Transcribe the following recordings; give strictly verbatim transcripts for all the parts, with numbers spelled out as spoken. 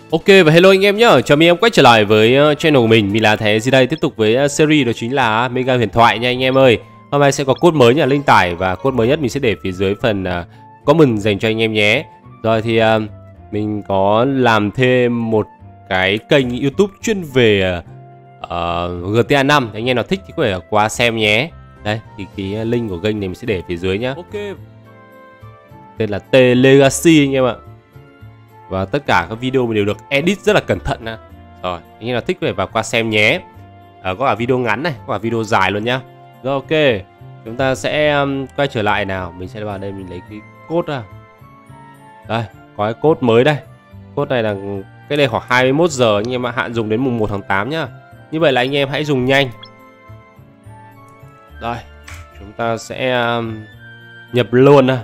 Ok và hello anh em nhá, chào mừng em quay trở lại với channel của mình. Mình là Thế gì đây, tiếp tục với series đó chính là Mega huyền thoại nha anh em ơi. Hôm nay sẽ có code mới nha, link tải và code mới nhất mình sẽ để phía dưới phần uh, comment dành cho anh em nhé. Rồi thì uh, mình có làm thêm một cái kênh YouTube chuyên về uh, giê tê a năm. Anh em nào thích thì có thể qua xem nhé. Đây thì cái link của kênh này mình sẽ để phía dưới nhá. Ok. Tên là T Legacy anh em ạ. Và tất cả các video mình đều được edit rất là cẩn thận nè. Rồi, anh em nào thích có thể vào qua xem nhé. À, có cả video ngắn này, có cả video dài luôn nhá. Rồi ok, chúng ta sẽ um, quay trở lại nào. Mình sẽ vào đây mình lấy cái code ra. Đây, có cái code mới đây. Code này là cái đây khoảng hai mươi mốt giờ anh em ạ, hạn dùng đến mùng một tháng tám nhá. Như vậy là anh em hãy dùng nhanh. Đây, chúng ta sẽ um, nhập luôn nè.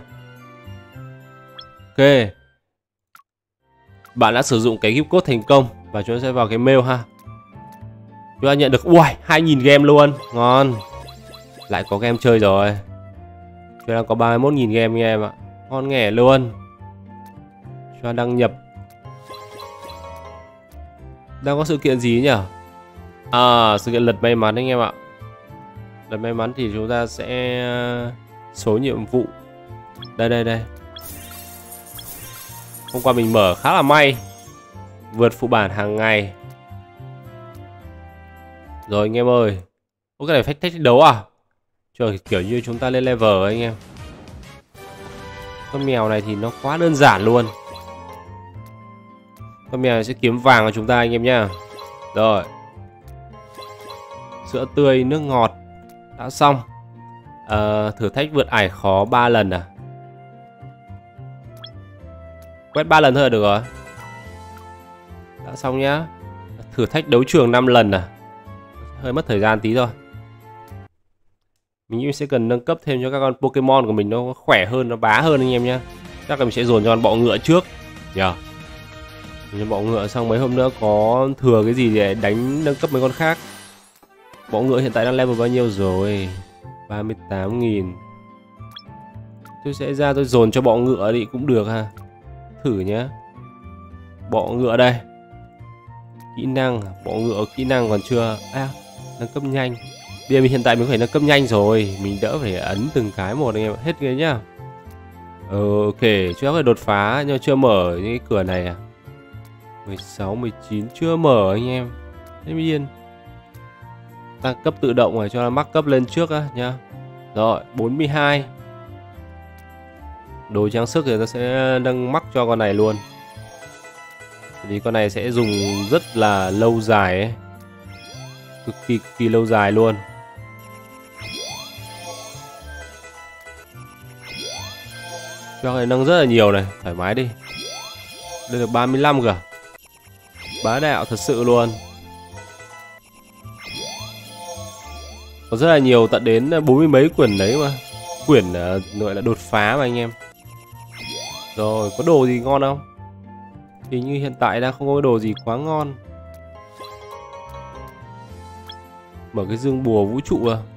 Ok. Bạn đã sử dụng cái gift code thành công và chúng ta sẽ vào cái mail ha. Chúng ta nhận được ui hai nghìn game luôn, ngon. Lại có game chơi rồi. Chúng ta có ba mươi mốt nghìn game anh em ạ, ngon nghẻ luôn. Chúng ta đăng nhập. Đang có sự kiện gì nhỉ? À, sự kiện lật may mắn anh em ạ. Lật may mắn thì chúng ta sẽ số nhiệm vụ. Đây đây đây. Hôm qua mình mở khá là may, vượt phụ bản hàng ngày. Rồi anh em ơi. Ô, cái này phách thách đấu à? Trời, kiểu như chúng ta lên level anh em. Con mèo này thì nó quá đơn giản luôn. Con mèo này sẽ kiếm vàng của chúng ta anh em nhá. Rồi. Sữa tươi, nước ngọt đã xong. à, Thử thách vượt ải khó ba lần à? Quét ba lần thôi là được rồi. Đã xong nhá. Thử thách đấu trường năm lần à? Hơi mất thời gian tí thôi. Mình nghĩ mình sẽ cần nâng cấp thêm cho các con Pokemon của mình nó khỏe hơn, nó bá hơn anh em nhá. Chắc là mình sẽ dồn cho con bọ ngựa trước nhờ. Cho bọ ngựa xong mấy hôm nữa có thừa cái gì để đánh nâng cấp mấy con khác. Bọ ngựa hiện tại đang level bao nhiêu rồi? ba mươi tám nghìn. Tôi sẽ ra tôi dồn cho bọ ngựa đi cũng được ha. Thử nhé. Bọ ngựa đây. Kỹ năng, bọ ngựa kỹ năng còn chưa. À, nâng cấp nhanh. Bây giờ mình hiện tại mình phải nâng cấp nhanh rồi. Mình đỡ phải ấn từng cái một anh em. Hết cái nhá. Ờ, ok, chưa phải đột phá nhưng chưa mở những cái cửa này à. mười sáu, mười chín chưa mở anh em. Thế mới yên. Tăng cấp tự động rồi cho nó mắc cấp lên trước á nhá. Rồi, bốn mươi hai. Đồ trang sức thì ta sẽ nâng mắc cho con này luôn. Vì con này sẽ dùng rất là lâu dài ấy. Cực kỳ, cực kỳ lâu dài luôn. Cho con này nâng rất là nhiều này, thoải mái đi. Đây được ba mươi lăm cả. Bá đạo thật sự luôn. Có rất là nhiều, tận đến bốn mươi mấy quyển đấy mà. Quyển uh, gọi là đột phá mà anh em. Rồi, có đồ gì ngon không? Thì như hiện tại đang không có đồ gì quá ngon. Mở cái dương bùa vũ trụ à?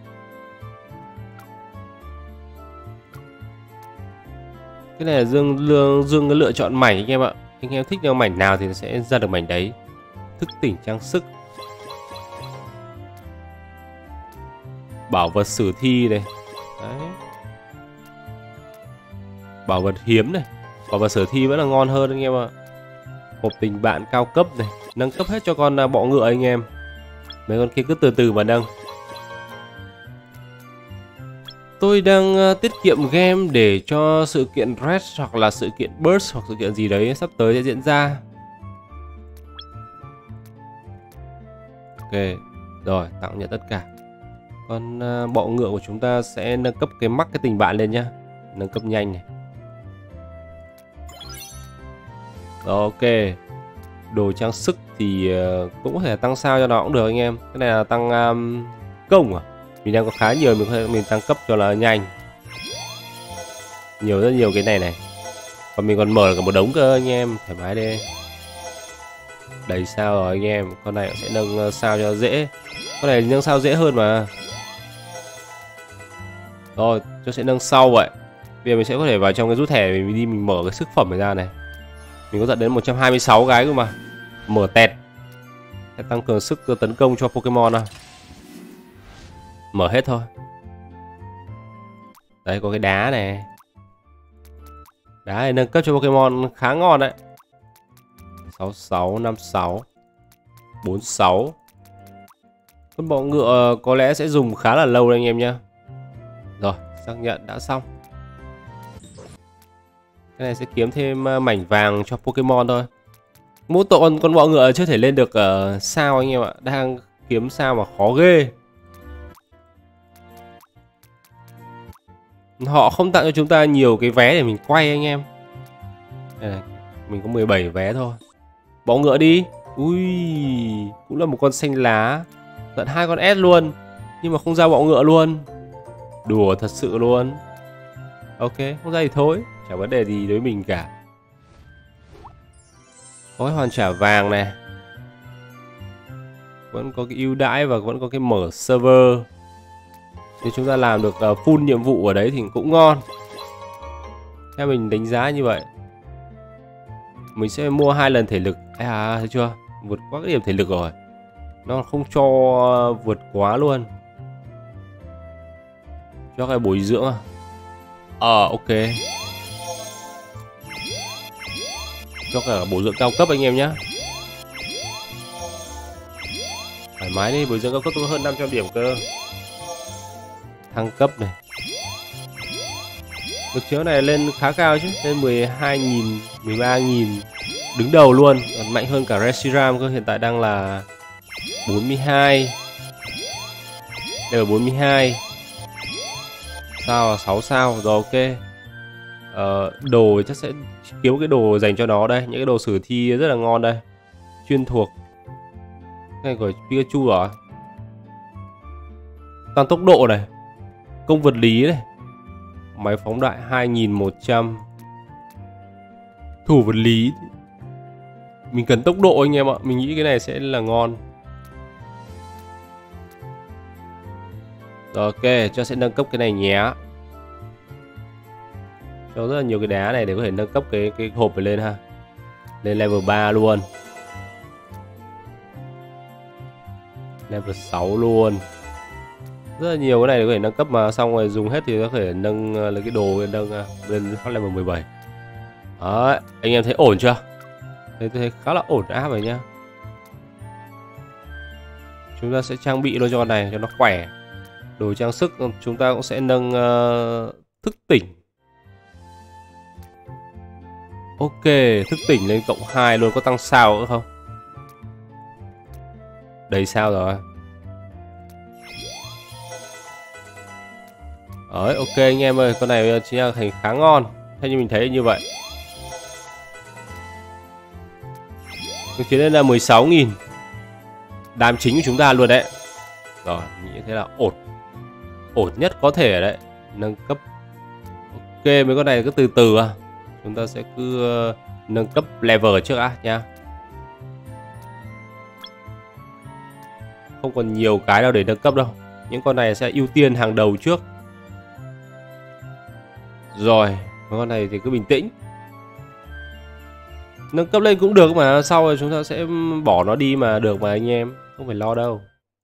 Cái này là dương dương, dương lựa chọn mảnh anh em ạ. Anh em thích mảnh nào thì sẽ ra được mảnh đấy. Thức tỉnh trang sức. Bảo vật sử thi này. Đấy. Bảo vật hiếm này. Bảo vật sử thi vẫn là ngon hơn anh em ạ. Hộp tình bạn cao cấp này. Nâng cấp hết cho con bọ ngựa anh em. Mấy con kia cứ từ từ mà nâng. Tôi đang tiết kiệm game để cho sự kiện Red hoặc là sự kiện Burst hoặc sự kiện gì đấy sắp tới sẽ diễn ra. Ok. Rồi, tặng nhận tất cả. Con bọ ngựa của chúng ta sẽ nâng cấp cái mắc cái tình bạn lên nhá. Nâng cấp nhanh này. Rồi, ok. Đồ trang sức thì cũng có thể tăng sao cho nó cũng được anh em. Cái này là tăng um, công à? Mình đang có khá nhiều, mình có thể mình tăng cấp cho nó nhanh. Nhiều rất nhiều cái này này. Còn mình còn mở cả một đống cơ anh em, thoải mái đi. Đầy sao rồi anh em. Con này sẽ nâng sao cho dễ. Con này nâng sao dễ hơn mà. Rồi, tôi sẽ nâng sau vậy. Bây giờ mình sẽ có thể vào trong cái rút thẻ mình đi mình mở cái sức phẩm này ra này. Mình có tận đến một trăm hai mươi sáu cái cơ mà. Mở tẹt sẽ tăng cường sức tấn công cho Pokemon nào. Mở hết thôi. Đấy, có cái đá này. Đá này nâng cấp cho Pokemon khá ngon đấy. Sáu sáu, năm sáu, bốn sáu. Con bọ ngựa có lẽ sẽ dùng khá là lâu đấy anh em nhé. Rồi, xác nhận đã xong. Cái này sẽ kiếm thêm mảnh vàng cho Pokemon thôi. Mỗi tội con bọ ngựa chưa thể lên được uh, sao anh em ạ. Đang kiếm sao mà khó ghê. Họ không tặng cho chúng ta nhiều cái vé để mình quay anh em. Đây này, mình có mười bảy vé thôi. Bọ ngựa đi. Ui, cũng là một con xanh lá. Tận hai con S luôn. Nhưng mà không ra bọ ngựa luôn. Đùa thật sự luôn. Ok, không ra thì thôi. Chẳng vấn đề gì đối với mình cả. Có cái hoàn trả vàng này. Vẫn có cái ưu đãi và vẫn có cái mở server. Nếu chúng ta làm được uh, full nhiệm vụ ở đấy thì cũng ngon. Theo mình đánh giá như vậy. Mình sẽ mua hai lần thể lực. À, thấy chưa? Vượt quá cái điểm thể lực rồi. Nó không cho vượt quá luôn. Cho cái bồi dưỡng à? Ờ, à, ok. Cho cả bồi dưỡng cao cấp anh em nhé. Thoải mái đi, bồi dưỡng cao cấp có hơn năm trăm điểm cơ. Thăng cấp này. Lực chiếu này lên khá cao chứ. Lên mười hai nghìn, mười ba nghìn. Đứng đầu luôn. Còn mạnh hơn cả Reshiram cơ. Hiện tại đang là bốn mươi hai. Đây là bốn mươi hai. Sao là sáu sao. Rồi ok. Ờ, đồ chắc sẽ kiếm cái đồ dành cho nó đây. Những cái đồ sử thi rất là ngon đây. Chuyên thuộc. Cái này của Pikachu rồi. Tăng tốc độ này. Công vật lý này. Máy phóng đại hai nghìn một trăm. Thủ vật lý. Mình cần tốc độ anh em ạ. Mình nghĩ cái này sẽ là ngon. Rồi ok, cho sẽ nâng cấp cái này nhé. Cho rất là nhiều cái đá này để có thể nâng cấp cái cái hộp này lên ha. Lên level ba luôn. Level sáu luôn. Rất là nhiều cái này để có thể nâng cấp mà xong rồi dùng hết thì có thể nâng lấy cái đồ nâng lên phát level mười bảy. Đấy, anh em thấy ổn chưa? Thế tôi thấy khá là ổn áp rồi nhá. Chúng ta sẽ trang bị luôn cho con này cho nó khỏe. Đồ trang sức chúng ta cũng sẽ nâng uh, thức tỉnh. Ok, thức tỉnh lên cộng hai luôn, có tăng sao nữa không? Đầy sao rồi. Đấy, ok anh em ơi, con này chính là thành khá ngon. Theo như mình thấy như vậy. Được chuyến lên là mười sáu nghìn. Đám chính của chúng ta luôn đấy. Rồi, mình nghĩ thế là ổn. Ổn nhất có thể đấy. Nâng cấp. Ok, mấy con này cứ từ từ à. Chúng ta sẽ cứ uh, nâng cấp level trước á nha. Không còn nhiều cái đâu để nâng cấp đâu. Những con này sẽ ưu tiên hàng đầu trước. Rồi, mấy con này thì cứ bình tĩnh. Nâng cấp lên cũng được mà. Sau rồi chúng ta sẽ bỏ nó đi mà được mà anh em. Không phải lo đâu.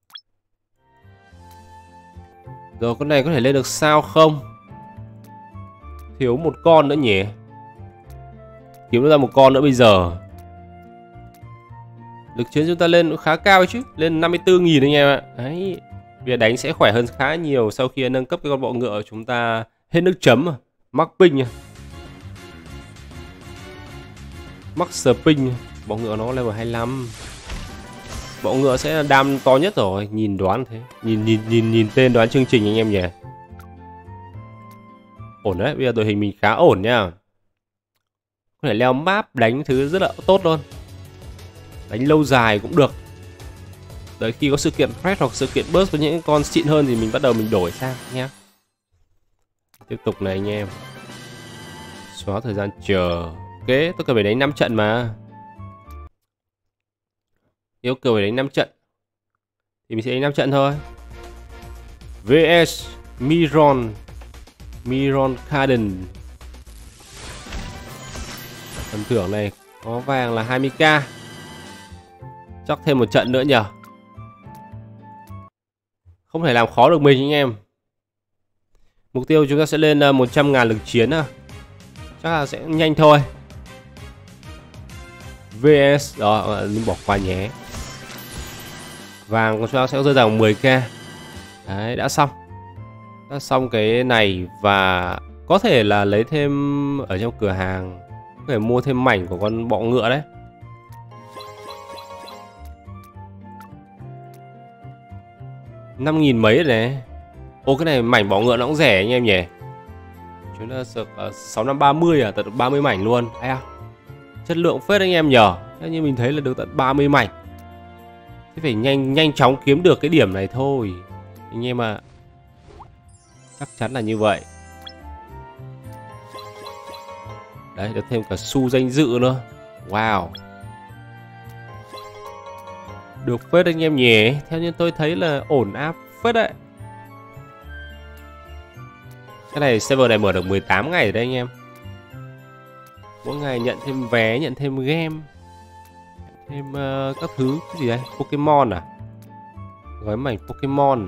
Rồi con này có thể lên được sao không? Thiếu một con nữa nhỉ. Kiếm ra một con nữa bây giờ. Lực chiến chúng ta lên cũng khá cao chứ. Lên năm mươi tư nghìn anh em ạ. Đấy. Bây giờ đánh sẽ khỏe hơn khá nhiều sau khi nâng cấp cái con bọ ngựa của chúng ta hết nước chấm à. Max ping à. Max ping. Bọ ngựa nó level hai mươi lăm. Bọ ngựa sẽ là đam to nhất rồi. Nhìn đoán thế. Nhìn nhìn nhìn nhìn tên đoán chương trình anh em nhỉ. Ổn đấy. Bây giờ đội hình mình khá ổn nha. Có thể leo map đánh thứ rất là tốt luôn. Đánh lâu dài cũng được. Đợi khi có sự kiện Fresh hoặc sự kiện Burst với những con xịn hơn thì mình bắt đầu mình đổi sang nhé. Tiếp tục này anh em. Xóa thời gian chờ. Ok, tôi cần phải đánh năm trận mà. Yêu cầu phải đánh năm trận thì mình sẽ đánh năm trận thôi. vê ét Miron. Miron Garden. Phần thưởng này có vàng là hai mươi k. Chắc thêm một trận nữa nhờ. Không thể làm khó được mình anh em. Mục tiêu chúng ta sẽ lên một trăm ngàn lực chiến à. Chắc là sẽ nhanh thôi. vê ét đó, bỏ qua nhé. Vàng của chúng ta sẽ rơi vào mười k. Đấy, đã xong. Đã xong cái này và có thể là lấy thêm ở trong cửa hàng, có thể mua thêm mảnh của con bọ ngựa đấy. năm nghìn mấy rồi này. Ô, cái này mảnh bọ ngựa nó cũng rẻ anh em nhỉ. Chúng ta được uh, sáu năm ba mươi à, tận ba mươi mảnh luôn. Ai à, chất lượng phết anh em nhờ. Theo như mình thấy là được tận ba mươi mảnh. Thế phải nhanh nhanh chóng kiếm được cái điểm này thôi anh em ạ. Chắc chắn là như vậy. Đấy, được thêm cả xu danh dự nữa. Wow, được phết anh em nhỉ. Theo như tôi thấy là ổn áp phết đấy. Cái này server này mở được mười tám ngày rồi đấy anh em. Mỗi ngày nhận thêm vé, nhận thêm game, nhận thêm uh, các thứ. Cái gì đây? Pokemon à? Gói mảnh Pokemon.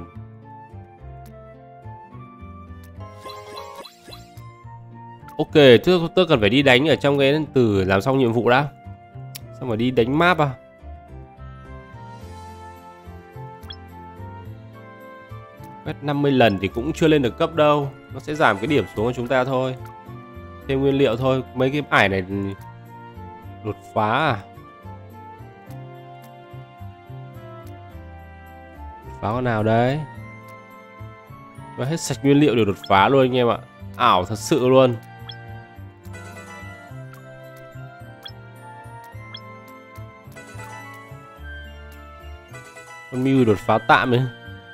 Ok, tôi, tôi cần phải đi đánh ở trong cái từ làm xong nhiệm vụ đã. Xong rồi đi đánh map à? Quét năm mươi lần thì cũng chưa lên được cấp đâu. Nó sẽ giảm cái điểm xuống của chúng ta thôi. Thêm nguyên liệu thôi. Mấy cái ải này đột phá à? Đột phá con nào đấy? Và hết sạch nguyên liệu để đột phá luôn anh em ạ. Ảo thật sự luôn. Con Mew đột phá tạm ấy.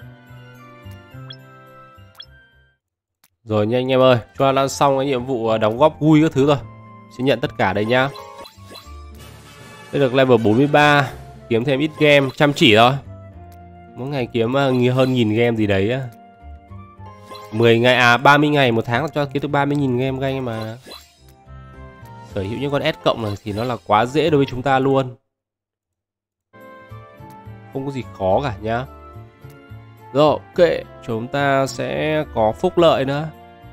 Rồi nha anh em ơi, chúng ta đã xong cái nhiệm vụ đóng góp vui các thứ rồi. Xin nhận tất cả đây nhá. Đây được level bốn mươi ba, kiếm thêm ít game, chăm chỉ thôi. Mỗi ngày kiếm hơn nghìn game gì đấy á. mười ngày à ba mươi ngày một tháng là cho kiếm được ba mươi nghìn game các anh em mà. Sở hữu những con S cộng này thì nó là quá dễ đối với chúng ta luôn. Không có gì khó cả nhá. Rồi, ok, chúng ta sẽ có phúc lợi nữa.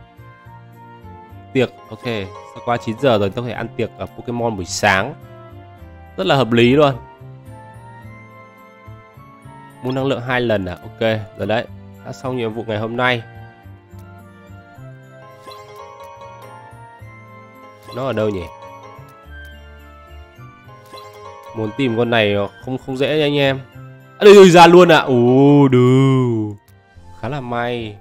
Tiệc, ok, sau qua chín giờ rồi tôi có thể ăn tiệc ở Pokemon buổi sáng. Rất là hợp lý luôn. Mua năng lượng hai lần à, ok, rồi đấy. Đã xong nhiệm vụ ngày hôm nay. Nó ở đâu nhỉ? Muốn tìm con này không không dễ nha anh em. À, đây ra luôn ạ. À. Ồ, đù. Khá là may.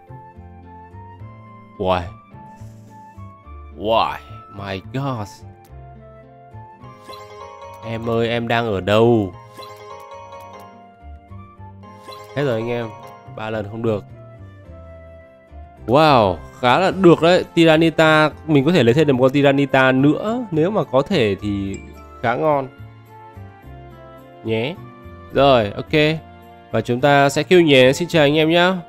Why? Why? My God. Em ơi, em đang ở đâu? Hết rồi anh em. Ba lần không được. Wow, khá là được đấy. Tyranitar, mình có thể lấy thêm được một con Tyranitar nữa. Nếu mà có thể thì khá ngon nhé. Rồi, ok. Và chúng ta sẽ kêu nhé. Xin chào anh em nhé.